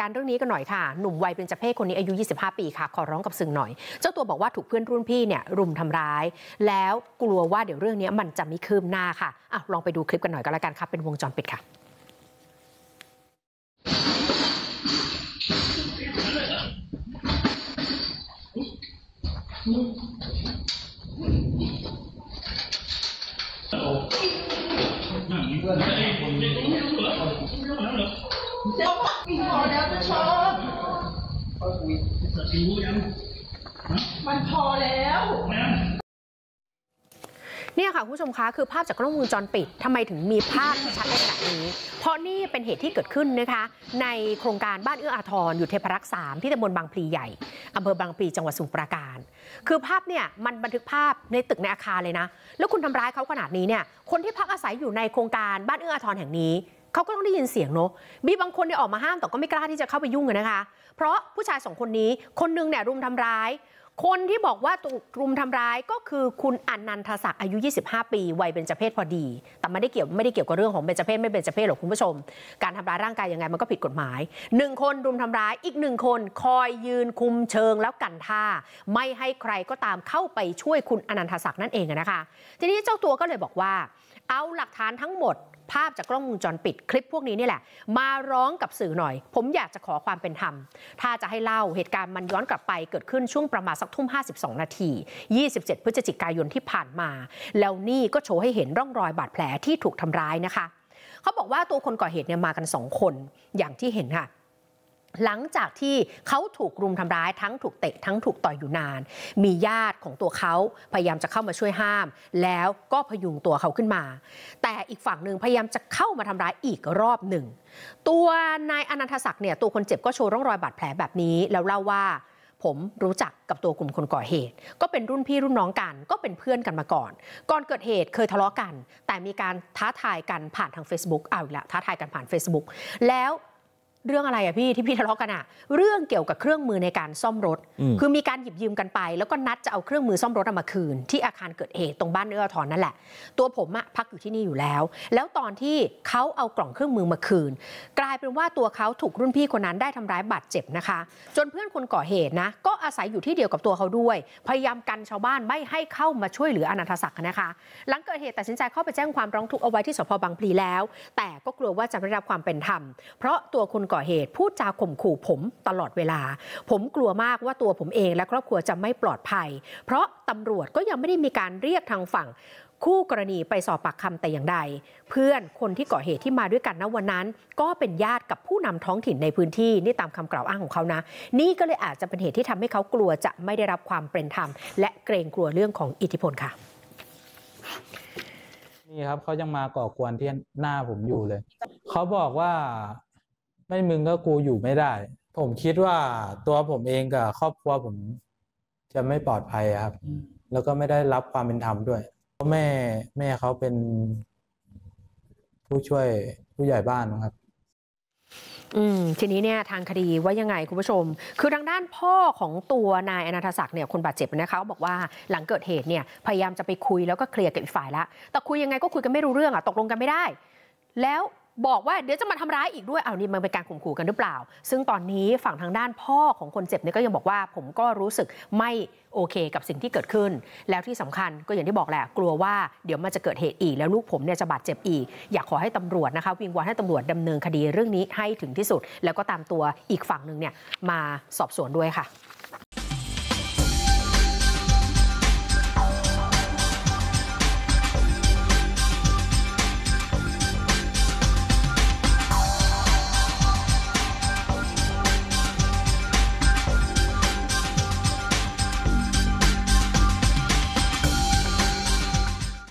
การณ์เรื่องนี้กันหน่อยค่ะหนุ่มวัยเบญจเพศคนนี้อายุ25ปีค่ะขอร้องกับสื่อหน่อยเจ้าตัวบอกว่าถูกเพื่อนรุ่นพี่เนี่ยรุมทำร้ายแล้วกลัวว่าเดี๋ยวเรื่องนี้มันจะไม่คืบหน้าค่ะลองไปดูคลิปกันหน่อยก็แล้วกันค่ะเป็นวงจรปิดค่ะพอแล้วจะชอบมันพอแล้วเนี่ยค่ะคุณผู้ชมคะคือภาพจากกล้องวงจรปิดทำไมถึงมีภาพที่ชัดขนาดนี้เพราะนี่เป็นเหตุที่เกิดขึ้นนะคะในโครงการบ้านเอื้ออาทรอยู่เทพรักษ์3ที่ตำบลบางพลีใหญ่อำเภอบางพลีจังหวัดสมุทรปราการคือภาพเนี่ยมันบันทึกภาพในตึกในอาคารเลยนะแล้วคุณทำร้ายเขาขนาดนี้เนี่ยคนที่พักอาศัยอยู่ในโครงการบ้านเอื้ออาทรแห่งนี้เขาก็ต้องได้ยินเสียงเนอะมีบางคนเนี่ยออกมาห้ามแต่ก็ไม่กล้าที่จะเข้าไปยุ่งกันนะคะเพราะผู้ชาย2คนนี้คนนึงเนี่ยรุมทำร้ายคนที่บอกว่าถูกรุมทำร้ายก็คือคุณอนันทศักดิ์อายุ25ปีวัยเบญจเพศพอดีแต่ไม่ได้เกี่ยวกับเรื่องของเบญจเพศไม่เบญจเพศหรอกคุณผู้ชมการทำร้ายร่างกายยังไงมันก็ผิดกฎหมาย1คนรุมทำร้ายอีก1คนคอยยืนคุมเชิงแล้วกันท่าไม่ให้ใครก็ตามเข้าไปช่วยคุณอนันทศักดิ์นั่นเองนะคะทีนี้เจ้าตัวก็เลยบอกว่าเอาหลักฐานทั้งหมดภาพจากกล้องวงจรปิดคลิปพวกนี้นี่แหละมาร้องกับสื่อหน่อยผมอยากจะขอความเป็นธรรมถ้าจะให้เล่าเหตุการณ์มันย้อนกลับไปเกิดขึ้นช่วงประมาณสักทุ่ม52 นาที27 พฤศจิกายนที่ผ่านมาแล้วนี่ก็โชว์ให้เห็นร่องรอยบาดแผลที่ถูกทำร้ายนะคะเขาบอกว่าตัวคนก่อเหตุเนี่ยมากัน2คนอย่างที่เห็นค่ะหลังจากที่เขาถูกรุมทำร้ายทั้งถูกเตะทั้งถูกต่อยอยู่นานมีญาติของตัวเขาพยายามจะเข้ามาช่วยห้ามแล้วก็พยุงตัวเขาขึ้นมาแต่อีกฝั่งหนึ่งพยายามจะเข้ามาทำร้ายอีกรอบหนึ่งตัวนายอนันทศักดิ์เนี่ยตัวคนเจ็บก็โชว์ร่องรอยบาดแผลแบบนี้แล้วเล่าว่าผมรู้จักกับตัวกลุ่มคนก่อเหตุก็เป็นรุ่นพี่รุ่นน้องกันก็เป็นเพื่อนกันมาก่อนเกิดเหตุเคยทะเลาะกันแต่มีการท้าทายกันผ่านทาง Facebook เอาอีกละท้าทายกันผ่าน Facebook แล้วเรื่องอะไรอะพี่ที่พี่ทะเลาะกันอะเรื่องเกี่ยวกับเครื่องมือในการซ่อมรถคือมีการหยิบยืมกันไปแล้วก็นัดจะเอาเครื่องมือซ่อมรถมาคืนที่อาคารเกิดเหตุตรงบ้านเอื้ออาทรนั่นแหละตัวผมอะพักอยู่ที่นี่อยู่แล้วตอนที่เขาเอากล่องเครื่องมือมาคืนกลายเป็นว่าตัวเขาถูกรุ่นพี่คนนั้นได้ทำร้ายบาดเจ็บนะคะจนเพื่อนคนก่อเหตุนะก็อาศัยอยู่ที่เดียวกับตัวเขาด้วยพยายามกันชาวบ้านไม่ให้เข้ามาช่วยเหลืออนันทศักดิ์นะคะหลังเกิดเหตุตัดสินใจเข้าไปแจ้งความร้องทุกข์เอาไว้ที่สพบางพลีแล้วแต่ก็กลัวว่าจะไม่ได้รับความเป็นธรรมเพราะตัวคนก่อเหตุพูดจาข่มขู่ผมตลอดเวลาผมกลัวมากว่าตัวผมเองและครอบครัวจะไม่ปลอดภัยเพราะตำรวจก็ยังไม่ได้มีการเรียกทางฝั่งคู่กรณีไปสอบปากคำแต่อย่างใดเพื่อนคนที่ก่อเหตุที่มาด้วยกันณวันนั้นก็เป็นญาติกับผู้นำท้องถิ่นในพื้นที่นี่ตามคำกล่าวอ้างของเขานะนี่ก็เลยอาจจะเป็นเหตุที่ทำให้เขากลัวจะไม่ได้รับความเป็นธรรมและเกรงกลัวเรื่องของอิทธิพลค่ะนี่ครับเขายังมาก่อกวนที่หน้าผมอยู่เลยเขาบอกว่าไม่มึงก็กูอยู่ไม่ได้ผมคิดว่าตัวผมเองกับครอบครัวผมจะไม่ปลอดภัยครับแล้วก็ไม่ได้รับความเป็นธรรมด้วยเพราะแม่เขาเป็นผู้ช่วยผู้ใหญ่บ้านครับทีนี้เนี่ยทางคดีว่ายังไงคุณผู้ชมคือทางด้านพ่อของตัวนายอนันทศักดิ์เนี่ยคนบาดเจ็บนะคะบอกว่าหลังเกิดเหตุเนี่ยพยายามจะไปคุยแล้วก็เคลียร์กับอีกฝ่ายแล้วแต่คุยยังไงก็คุยกันไม่รู้เรื่องตกลงกันไม่ได้แล้วบอกว่าเดี๋ยวจะมาทำร้ายอีกด้วยนี่มันเป็นการข่มขู่กันหรือเปล่าซึ่งตอนนี้ฝั่งทางด้านพ่อของคนเจ็บเนี่ยก็ยังบอกว่าผมก็รู้สึกไม่โอเคกับสิ่งที่เกิดขึ้นแล้วที่สำคัญก็อย่างที่บอกแหละกลัวว่าเดี๋ยวมันจะเกิดเหตุอีกแล้วลูกผมเนี่ยจะบาดเจ็บอีกอยากขอให้ตำรวจนะคะวิงวอนให้ตำรวจดำเนินคดีเรื่องนี้ให้ถึงที่สุดแล้วก็ตามตัวอีกฝั่งนึงเนี่ยมาสอบสวนด้วยค่ะ